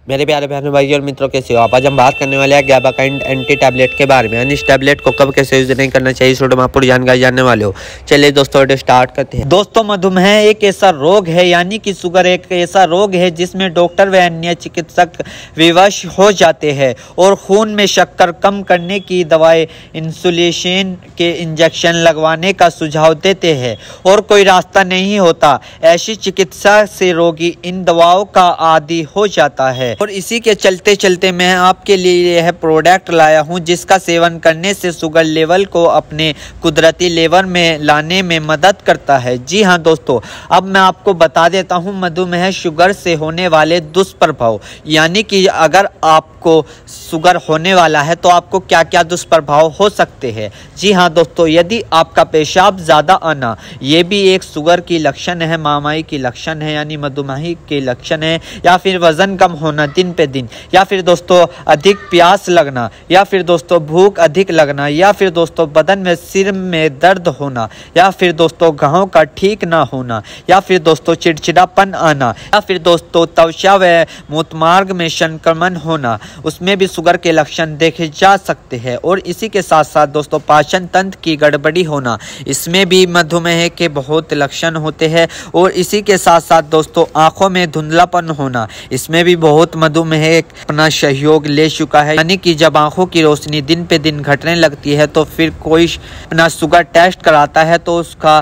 मेरे प्यारे बहनों भाई और मित्रों, कैसे हो आप। आज हम बात करने वाले हैं गैबाकाइन एंटी टैबलेट के बारे में, यानी इस टैबलेट को कब कैसे यूज नहीं करना चाहिए, इस वीडियो में आप पूरी जानकारी जानने वाले हो। चलिए दोस्तों वीडियो स्टार्ट करते हैं। दोस्तों, मधुमेह एक ऐसा रोग है, यानी कि शुगर एक ऐसा रोग है जिसमें डॉक्टर व अन्य चिकित्सक विवश हो जाते हैं और खून में शक्कर कम करने की दवाएं, इंसुलिन के इंजेक्शन लगवाने का सुझाव देते हैं और कोई रास्ता नहीं होता। ऐसी चिकित्सा से रोगी इन दवाओं का आदी हो जाता है और इसी के चलते चलते मैं आपके लिए यह प्रोडक्ट लाया हूं, जिसका सेवन करने से शुगर लेवल को अपने कुदरती लेवल में लाने में मदद करता है। जी हां दोस्तों, अब मैं आपको बता देता हूं मधुमेह शुगर से होने वाले दुष्प्रभाव, यानी कि अगर आपको शुगर होने वाला है तो आपको क्या क्या दुष्प्रभाव हो सकते हैं। जी हां दोस्तों, यदि आपका पेशाब ज्यादा आना, ये भी एक शुगर की लक्षण है, महामारी की लक्षण है, यानी मधुमेह के लक्षण है। या फिर वजन कम होना दिन पे दिन, या फिर दोस्तों अधिक प्यास लगना, या फिर दोस्तों भूख अधिक लगना, या फिर दोस्तों बदन में सिर में दर्द होना, या फिर दोस्तों घाव का ठीक ना होना, या फिर दोस्तों चिड़चिड़ापन आना, या फिर दोस्तों त्वचा व मूत्रमार्ग में संक्रमण होना, उसमें भी शुगर के लक्षण देखे जा सकते हैं। और इसी के साथ साथ दोस्तों पाचन तंत्र की गड़बड़ी होना, इसमें भी मधुमेह के बहुत लक्षण होते हैं। और इसी के साथ साथ दोस्तों आंखों में धुंधलापन होना, इसमें भी बहुत मधुमेह अपना सहयोग ले चुका है, यानी कि जब आंखों की रोशनी दिन पे दिन घटने लगती है तो फिर कोई अपना शुगर टेस्ट कराता है तो उसका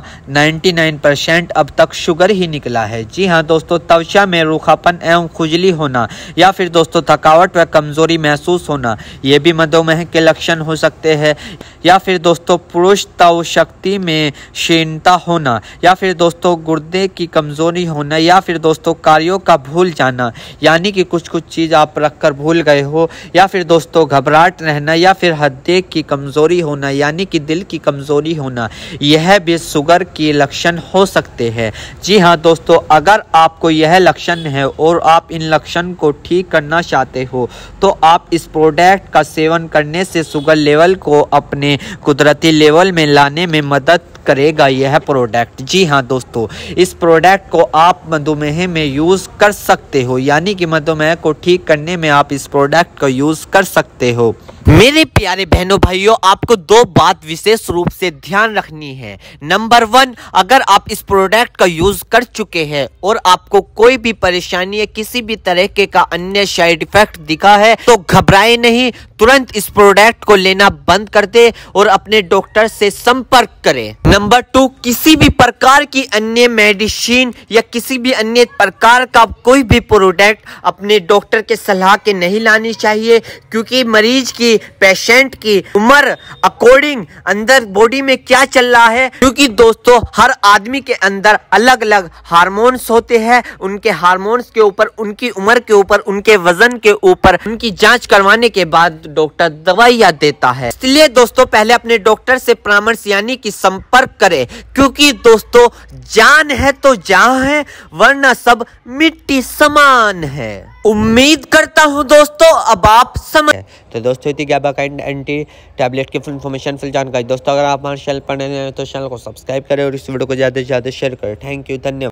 99% अब तक शुगर ही निकला है। जी हाँ दोस्तों, त्वचा में रूखापन एवं खुजली होना, या फिर दोस्तों थकावट व कमजोरी महसूस होना, ये भी मधुमेह के लक्षण हो सकते हैं। या फिर दोस्तों पुरुष तव शक्ति में क्षीणता होना, या फिर दोस्तों गुर्दे की कमजोरी होना, या फिर दोस्तों कार्यों का भूल जाना, यानी कि कुछ चीज आप रखकर भूल गए हो, या फिर दोस्तों घबराहट रहना, या फिर हृदय की कमजोरी होना, यानी कि दिल की कमजोरी होना, यह भी शुगर के लक्षण हो सकते हैं। जी हाँ दोस्तों, अगर आपको यह लक्षण है और आप इन लक्षण को ठीक करना चाहते हो तो आप इस प्रोडक्ट का सेवन करने से शुगर लेवल को अपने कुदरती लेवल में लाने में मदद करेगा यह प्रोडक्ट। जी हाँ दोस्तों, इस प्रोडक्ट को आप मधुमेह में यूज कर सकते हो, यानी कि मधुमेह को ठीक करने में आप इस प्रोडक्ट को यूज कर सकते हो। मेरे प्यारे बहनों भाइयों, आपको दो बात विशेष रूप से ध्यान रखनी है। नंबर 1, अगर आप इस प्रोडक्ट का यूज कर चुके हैं और आपको कोई भी परेशानी या किसी भी तरह का अन्य साइड इफेक्ट दिखा है तो घबराए नहीं, तुरंत इस प्रोडक्ट को लेना बंद कर दे और अपने डॉक्टर से संपर्क करें। नंबर 2, किसी भी प्रकार की अन्य मेडिसिन या किसी भी अन्य प्रकार का कोई भी प्रोडक्ट अपने डॉक्टर के सलाह के नहीं लानी चाहिए, क्योंकि मरीज की, पेशेंट की उम्र अकॉर्डिंग अंदर बॉडी में क्या चल रहा है, क्योंकि दोस्तों हर आदमी के अंदर अलग अलग हार्मोन्स होते हैं। उनके हार्मोन्स के ऊपर, उनकी उम्र के ऊपर, उनके वजन के ऊपर उनकी जांच करवाने के बाद डॉक्टर दवाइयां देता है। इसलिए दोस्तों पहले अपने डॉक्टर से परामर्श यानी कि संपर्क करें, क्योंकि दोस्तों जान है तो जहां है, वरना सब मिट्टी समान है। उम्मीद करता हूं दोस्तों अब आप समझ। तो दोस्तों इतनी गैबाकाइन एंटी टैबलेट की फुल इन्फॉर्मेशन, फुल जानकारी। दोस्तों अगर आप हमारे चैनल पर नए हैं तो चैनल को सब्सक्राइब करें और इस वीडियो को ज़्यादा से ज़्यादा शेयर करें। थैंक यू, धन्यवाद।